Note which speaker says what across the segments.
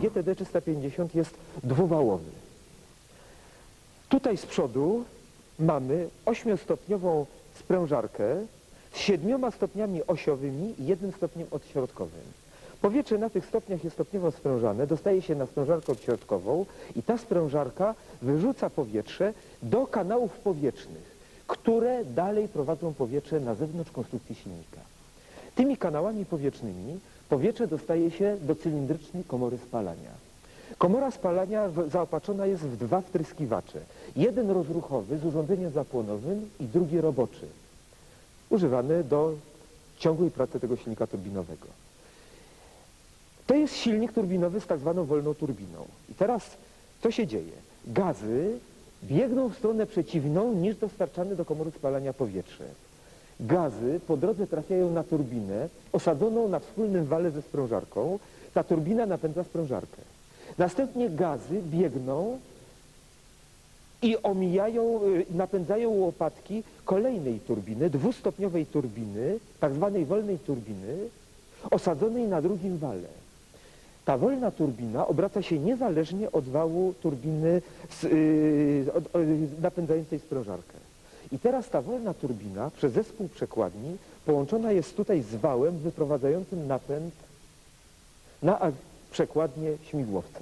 Speaker 1: GTD 350 jest dwuwałowy. Tutaj z przodu mamy 8-stopniową sprężarkę z 7 stopniami osiowymi i 1 stopniem odśrodkowym. Powietrze na tych stopniach jest stopniowo sprężane, dostaje się na sprężarkę odśrodkową i ta sprężarka wyrzuca powietrze do kanałów powietrznych, które dalej prowadzą powietrze na zewnątrz konstrukcji silnika. Tymi kanałami powietrznymi powietrze dostaje się do cylindrycznej komory spalania. Komora spalania zaopatrzona jest w 2 wtryskiwacze. Jeden rozruchowy z urządzeniem zapłonowym i drugi roboczy, używany do ciągłej pracy tego silnika turbinowego. To jest silnik turbinowy z tak zwaną wolną turbiną. I teraz co się dzieje? Gazy biegną w stronę przeciwną niż dostarczane do komory spalania powietrze. Gazy po drodze trafiają na turbinę osadzoną na wspólnym wale ze sprężarką. Ta turbina napędza sprężarkę. Następnie gazy biegną i omijają, napędzają łopatki kolejnej turbiny, 2-stopniowej turbiny, tak zwanej wolnej turbiny, osadzonej na drugim wale. Ta wolna turbina obraca się niezależnie od wału turbiny napędzającej sprężarkę. I teraz ta wolna turbina przez zespół przekładni połączona jest tutaj z wałem wyprowadzającym napęd na przekładnię śmigłowca.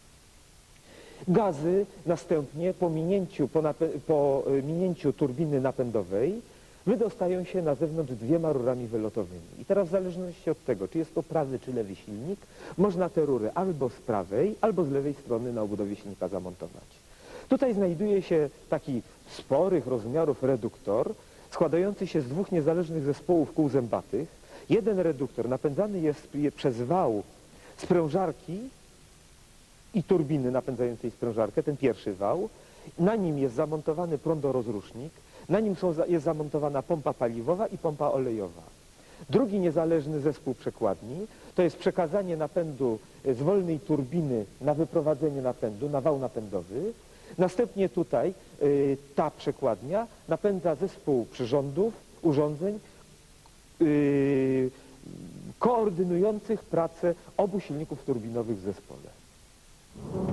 Speaker 1: Gazy następnie po minięciu turbiny napędowej wydostają się na zewnątrz 2 rurami wylotowymi. I teraz w zależności od tego, czy jest to prawy czy lewy silnik, można te rury albo z prawej, albo z lewej strony na obudowie silnika zamontować. Tutaj znajduje się taki sporych rozmiarów reduktor składający się z 2 niezależnych zespołów kół zębatych. Jeden reduktor napędzany jest przez wał sprężarki i turbiny napędzającej sprężarkę, ten pierwszy wał. Na nim jest zamontowany prądorozrusznik, na nim jest zamontowana pompa paliwowa i pompa olejowa. Drugi niezależny zespół przekładni to jest przekazanie napędu z wolnej turbiny na wyprowadzenie napędu, na wał napędowy. Następnie tutaj ta przekładnia napędza zespół przyrządów, urządzeń koordynujących pracę obu silników turbinowych w zespole.